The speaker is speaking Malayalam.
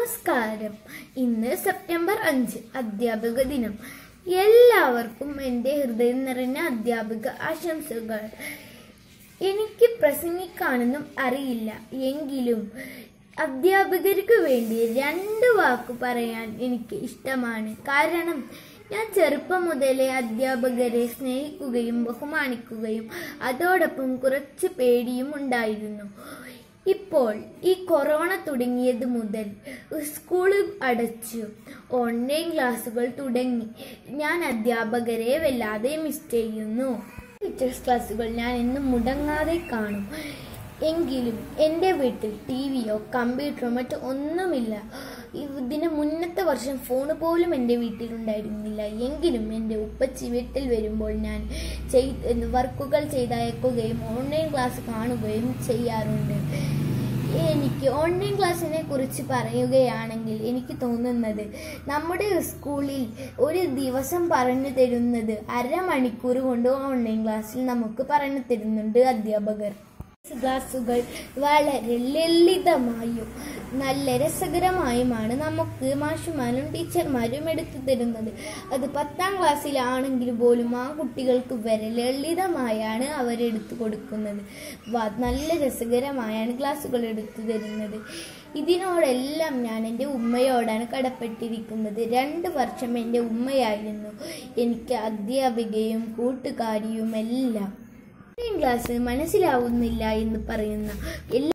നമസ്കാരം. ഇന്ന് സെപ്റ്റംബർ 5 അധ്യാപക ദിനം. എല്ലാവർക്കും എൻ്റെ ഹൃദയം നിറഞ്ഞ അധ്യാപക ആശംസകൾ. എനിക്ക് പ്രസംഗിക്കാനൊന്നും അറിയില്ല, എങ്കിലും അധ്യാപകർക്ക് വേണ്ടി 2 വാക്ക് പറയാൻ എനിക്ക് ഇഷ്ടമാണ്. കാരണം ഞാൻ ചെറുപ്പം മുതലേ അധ്യാപകരെ സ്നേഹിക്കുകയും ബഹുമാനിക്കുകയും അതോടൊപ്പം കുറച്ച് പേടിയും ഉണ്ടായിരുന്നു. ഇപ്പോൾ ഈ കൊറോണ തുടങ്ങിയത് മുതൽ സ്കൂൾ അടച്ചു, ഓൺലൈൻ ക്ലാസ്സുകൾ തുടങ്ങി. ഞാൻ അധ്യാപകരെ വല്ലാതെ മിസ് ചെയ്യുന്നു. ടീച്ചേഴ്സ് ക്ലാസ്സുകൾ ഞാൻ എന്നും മുടങ്ങാതെ കാണും. എങ്കിലും എൻ്റെ വീട്ടിൽ ടിവിയോ കമ്പ്യൂട്ടറോ മറ്റോ ഒന്നുമില്ല. ഇതിന് മുന്നത്തെ വർഷം ഫോൺ പോലും എൻ്റെ വീട്ടിലുണ്ടായിരുന്നില്ല. എങ്കിലും എൻ്റെ ഉപ്പച്ചി വീട്ടിൽ വരുമ്പോൾ ഞാൻ വർക്കുകൾ ചെയ്തയക്കുകയും ഓൺലൈൻ ക്ലാസ് കാണുകയും ചെയ്യാറുണ്ട്. എനിക്ക് ഓൺലൈൻ ക്ലാസ്സിനെ കുറിച്ച് പറയുകയാണെങ്കിൽ എനിക്ക് തോന്നുന്നത്, നമ്മുടെ സ്കൂളിൽ ഒരു ദിവസം പറഞ്ഞു തരുന്നത് അരമണിക്കൂർ കൊണ്ട് ഓൺലൈൻ ക്ലാസ്സിൽ നമുക്ക് പറഞ്ഞു തരുന്നുണ്ട് അധ്യാപകർ. ക്ലാസ്സുകൾ വളരെ ലളിതമായും നല്ല രസകരമായുമാണ് നമുക്ക് മാഷുമാരും ടീച്ചർമാരും എടുത്തു തരുന്നത്. അത് 10ാം ക്ലാസ്സിലാണെങ്കിൽ പോലും ആ കുട്ടികൾക്ക് വരെ ലളിതമായാണ് അവരെടുത്തു കൊടുക്കുന്നത്. നല്ല രസകരമായാണ് ക്ലാസ്സുകൾ എടുത്തു തരുന്നത്. ഇതിനോടെല്ലാം ഞാൻ എൻ്റെ ഉമ്മയോടാണ് കടപ്പെട്ടിരിക്കുന്നത്. 2 വർഷം എൻ്റെ ഉമ്മയായിരുന്നു എനിക്ക് അധ്യാപികയും കൂട്ടുകാരിയുമെല്ലാം. ഓൺലൈൻ ക്ലാസ് മനസ്സിലാവുന്നില്ല എന്ന് പറയുന്ന